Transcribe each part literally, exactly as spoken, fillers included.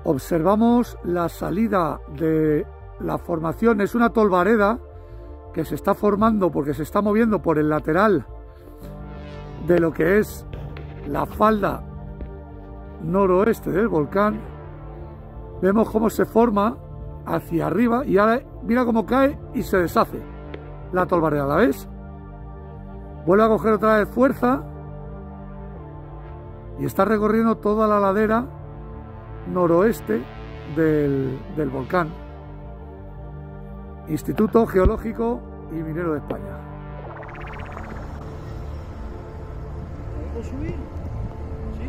observamos la salida de la formación. Es una tolvareda que se está formando porque se está moviendo por el lateral de lo que es la falda noroeste del volcán. Vemos cómo se forma hacia arriba y ahora mira cómo cae y se deshace la tolvareda, ¿la ves? Vuelve a coger otra vez fuerza y está recorriendo toda la ladera noroeste del, del volcán. Instituto Geológico y Minero de España. ¿Puedo subir? Sí.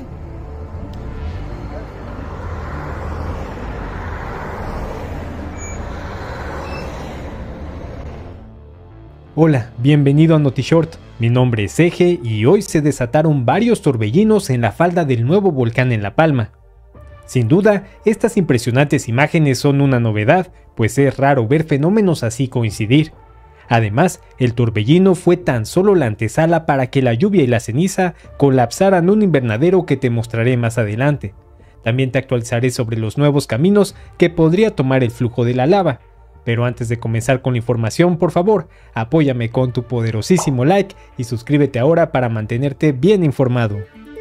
Hola, bienvenido a NotiShort. Mi nombre es Eje y hoy se desataron varios torbellinos en la falda del nuevo volcán en La Palma. Sin duda, estas impresionantes imágenes son una novedad, pues es raro ver fenómenos así coincidir. Además, el torbellino fue tan solo la antesala para que la lluvia y la ceniza colapsaran un invernadero que te mostraré más adelante. También te actualizaré sobre los nuevos caminos que podría tomar el flujo de la lava. Pero antes de comenzar con la información, por favor, apóyame con tu poderosísimo like y suscríbete ahora para mantenerte bien informado.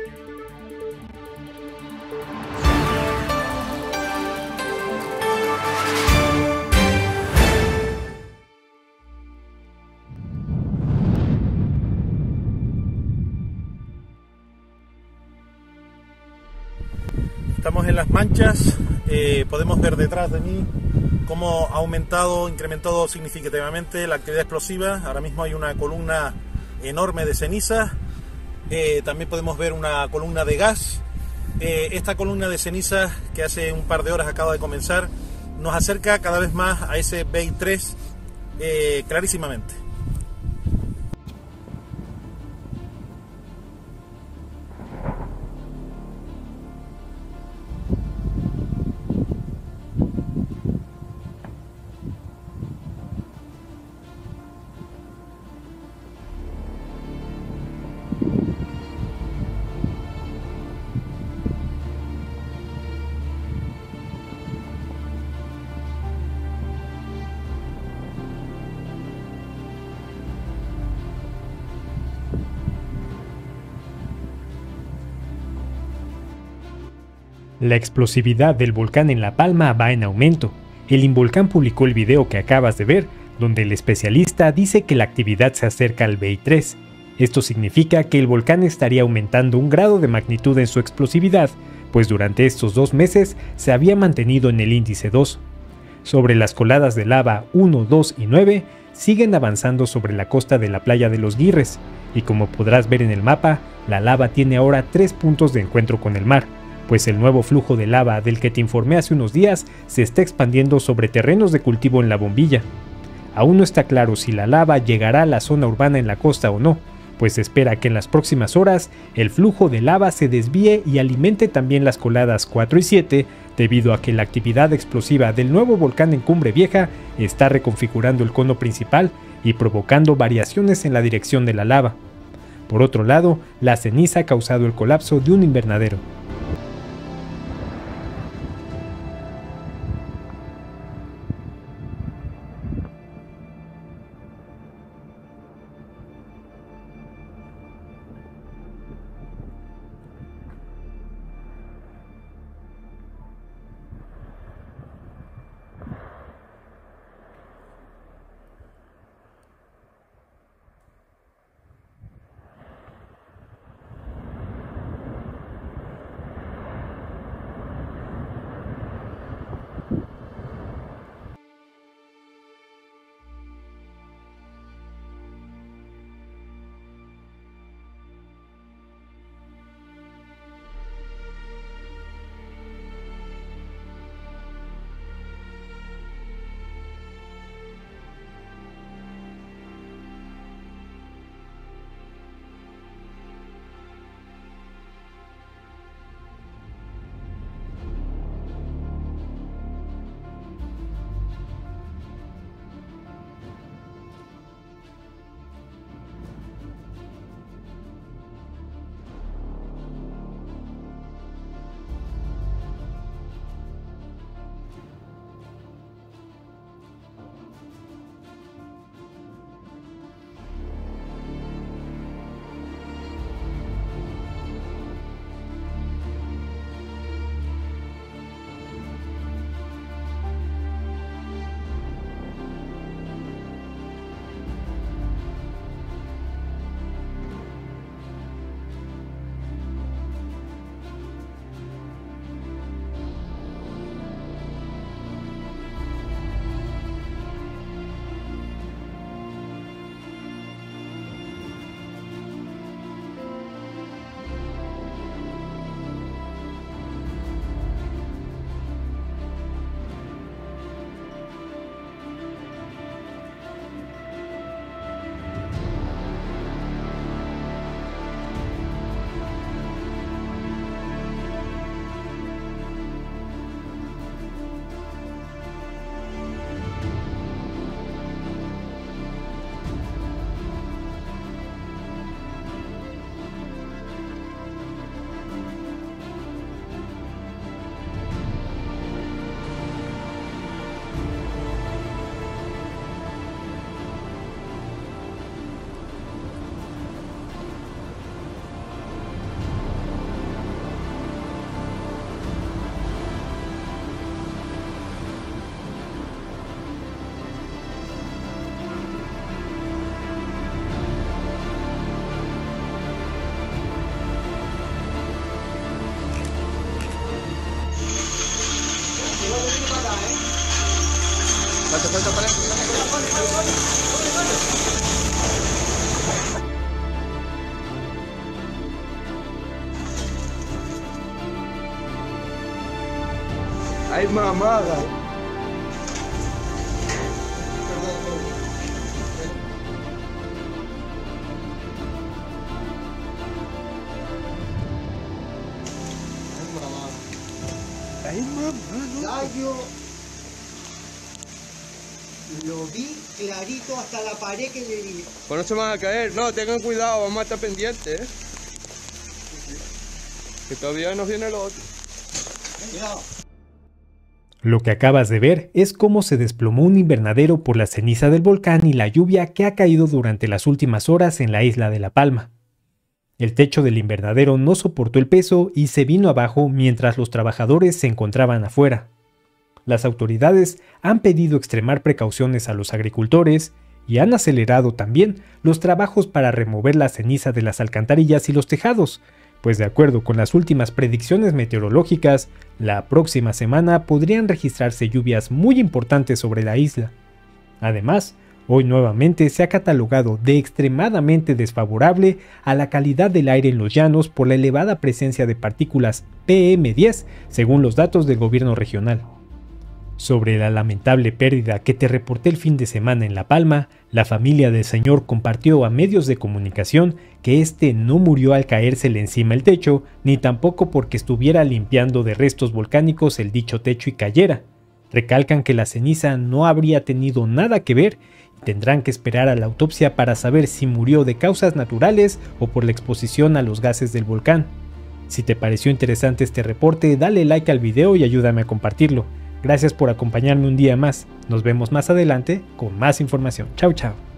Estamos en Las Manchas, eh, podemos ver detrás de mí cómo ha aumentado, incrementado significativamente la actividad explosiva. Ahora mismo hay una columna enorme de ceniza, eh, también podemos ver una columna de gas. Eh, esta columna de ceniza que hace un par de horas acaba de comenzar nos acerca cada vez más a ese B I tres eh, clarísimamente. La explosividad del volcán en La Palma va en aumento. El Involcán publicó el video que acabas de ver, donde el especialista dice que la actividad se acerca al B I tres. Esto significa que el volcán estaría aumentando un grado de magnitud en su explosividad, pues durante estos dos meses se había mantenido en el índice dos. Sobre las coladas de lava uno, dos y nueve, siguen avanzando sobre la costa de la playa de los Guirres, y como podrás ver en el mapa, la lava tiene ahora tres puntos de encuentro con el mar, pues el nuevo flujo de lava del que te informé hace unos días se está expandiendo sobre terrenos de cultivo en la bombilla. Aún no está claro si la lava llegará a la zona urbana en la costa o no, pues se espera que en las próximas horas el flujo de lava se desvíe y alimente también las coladas cuatro y siete, debido a que la actividad explosiva del nuevo volcán en Cumbre Vieja está reconfigurando el cono principal y provocando variaciones en la dirección de la lava. Por otro lado, la ceniza ha causado el colapso de un invernadero. Falta, falta, para. Ay, mamada. Ay, mamá, no. Ay, yo lo vi clarito hasta la pared que le di. Pues no se van a caer. No, tengan cuidado, vamos a estar pendientes, ¿eh? Que todavía nos viene lo otro. Cuidado. Lo que acabas de ver es cómo se desplomó un invernadero por la ceniza del volcán y la lluvia que ha caído durante las últimas horas en la isla de La Palma. El techo del invernadero no soportó el peso y se vino abajo mientras los trabajadores se encontraban afuera. Las autoridades han pedido extremar precauciones a los agricultores y han acelerado también los trabajos para remover la ceniza de las alcantarillas y los tejados, pues de acuerdo con las últimas predicciones meteorológicas, la próxima semana podrían registrarse lluvias muy importantes sobre la isla. Además, hoy nuevamente se ha catalogado de extremadamente desfavorable a la calidad del aire en los llanos por la elevada presencia de partículas P M diez, según los datos del gobierno regional. Sobre la lamentable pérdida que te reporté el fin de semana en La Palma, la familia del señor compartió a medios de comunicación que este no murió al caérsele encima el techo, ni tampoco porque estuviera limpiando de restos volcánicos el dicho techo y cayera. Recalcan que la ceniza no habría tenido nada que ver y tendrán que esperar a la autopsia para saber si murió de causas naturales o por la exposición a los gases del volcán. Si te pareció interesante este reporte, dale like al video y ayúdame a compartirlo. Gracias por acompañarme un día más. Nos vemos más adelante con más información. Chao, chao.